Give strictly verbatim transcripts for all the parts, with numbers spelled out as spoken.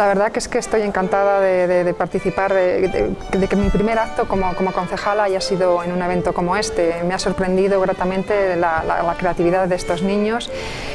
La verdad que es que estoy encantada de, de, de participar, de, de, de que mi primer acto como, como concejala haya sido en un evento como este. Me ha sorprendido gratamente la, la, la creatividad de estos niños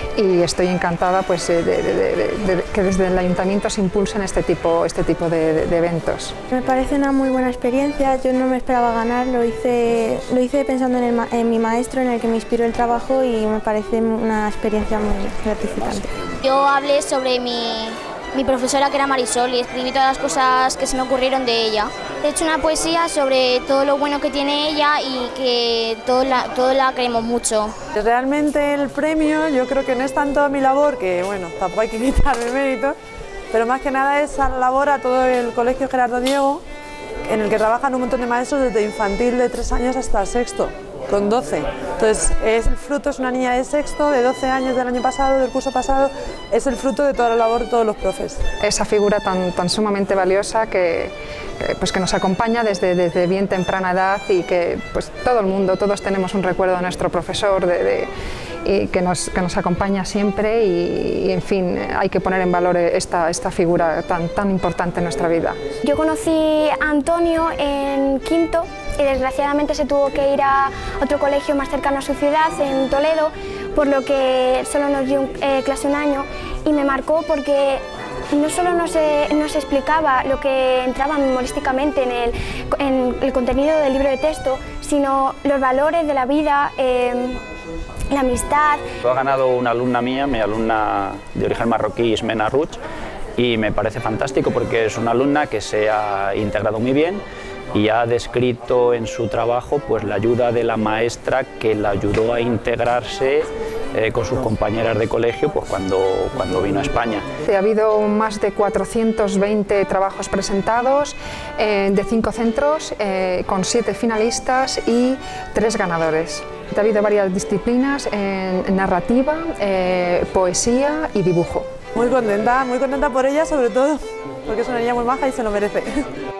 y estoy encantada pues, de, de, de, de, de que desde el Ayuntamiento se impulsen este tipo, este tipo de, de, de eventos. Me parece una muy buena experiencia, yo no me esperaba ganar, lo hice, lo hice pensando en, el, en mi maestro, en el que me inspiró el trabajo y me parece una experiencia muy gratificante. Yo hablé sobre mi, mi profesora, que era Marisol, y escribí todas las cosas que se me ocurrieron de ella. He hecho una poesía sobre todo lo bueno que tiene ella y que todos la, todos la queremos mucho. Realmente el premio yo creo que no es tanto mi labor, que bueno, tampoco hay que quitarme mérito, pero más que nada es la labor a todo el Colegio Gerardo Diego, en el que trabajan un montón de maestros desde infantil de tres años hasta sexto, con doce. Entonces, es el fruto, es una niña de sexto, de doce años del año pasado, del curso pasado, es el fruto de toda la labor de todos los profes. Esa figura tan, tan sumamente valiosa que, pues que nos acompaña desde, desde bien temprana edad y que pues, todo el mundo, todos tenemos un recuerdo de nuestro profesor, de, de, y que, nos, que nos acompaña siempre y, y, en fin, hay que poner en valor esta, esta figura tan, tan importante en nuestra vida. Yo conocí a Antonio en quinto y desgraciadamente se tuvo que ir a otro colegio más cercano a su ciudad, en Toledo, por lo que solo nos dio eh, clase un año y me marcó porque no solo nos, eh, nos explicaba lo que entraba memorísticamente en el, en el contenido del libro de texto, sino los valores de la vida, eh, la amistad. Ha ganado una alumna mía, mi alumna de origen marroquí, Ismena Ruch, y me parece fantástico porque es una alumna que se ha integrado muy bien y ha descrito en su trabajo pues, la ayuda de la maestra que la ayudó a integrarse eh, con sus compañeras de colegio pues, cuando, cuando vino a España. Ha habido más de cuatrocientos veinte trabajos presentados eh, de cinco centros, eh, con siete finalistas y tres ganadores. Ha habido varias disciplinas en narrativa, eh, poesía y dibujo. Muy contenta, muy contenta por ella sobre todo, porque es una niña muy maja y se lo merece.